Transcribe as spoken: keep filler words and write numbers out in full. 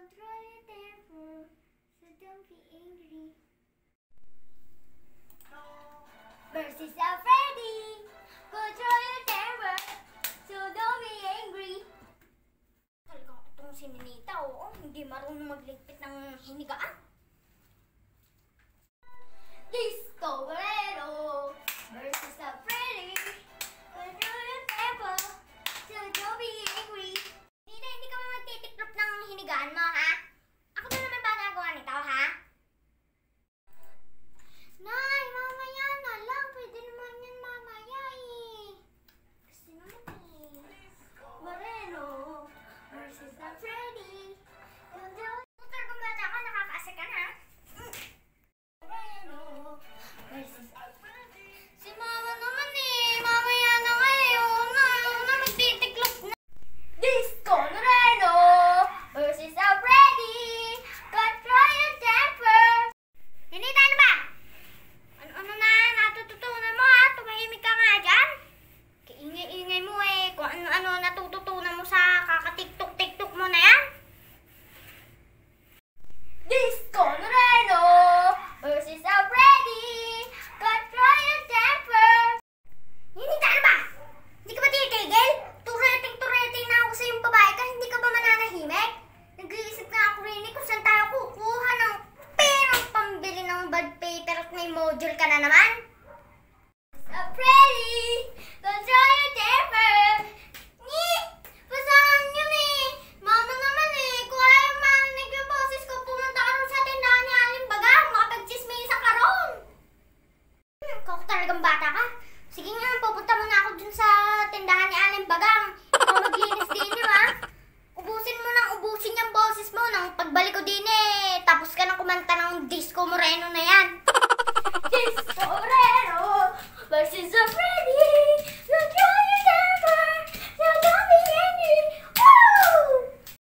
Control your temper, so don't be angry. Versus a Freddy. Control your temper, so don't be angry. Talagang itong si Ninita, oo, hindi marunong magligpit ng hinigaan. Discoverero versus a Freddy. Control your temper, so don't be angry. Ninita, hindi ka ba magtitiklop ng hinigaan mo, ha? Ako na naman ba nagawa nito, ha? Nay, mamaya na lang. Pwede naman yan mamaya eh. Kasi naman eh. Moreno versus the Freddy. Control